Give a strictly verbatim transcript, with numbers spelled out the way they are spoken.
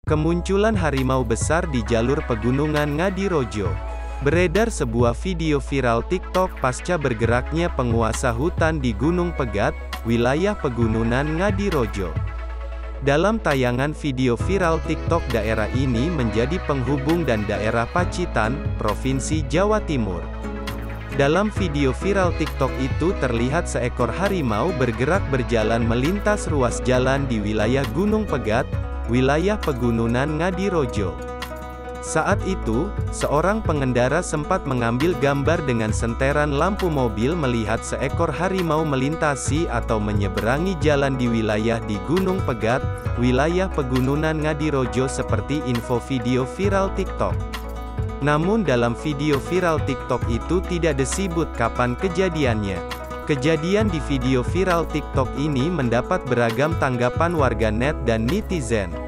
Kemunculan harimau besar di jalur pegunungan Ngadirojo. Beredar sebuah video viral TikTok pasca bergeraknya penguasa hutan di Gunung Pegat, wilayah pegunungan Ngadirojo. Dalam tayangan video viral TikTok, daerah ini menjadi penghubung dan daerah Pacitan, Provinsi Jawa Timur. Dalam video viral TikTok itu terlihat seekor harimau bergerak berjalan melintas ruas jalan di wilayah Gunung Pegat, wilayah pegunungan Ngadirojo. Saat itu, seorang pengendara sempat mengambil gambar dengan senteran lampu mobil melihat seekor harimau melintasi atau menyeberangi jalan di wilayah di Gunung Pegat, wilayah pegunungan Ngadirojo seperti info video viral TikTok. Namun dalam video viral TikTok itu tidak disebut kapan kejadiannya. Kejadian di video viral TikTok ini mendapat beragam tanggapan warganet dan netizen.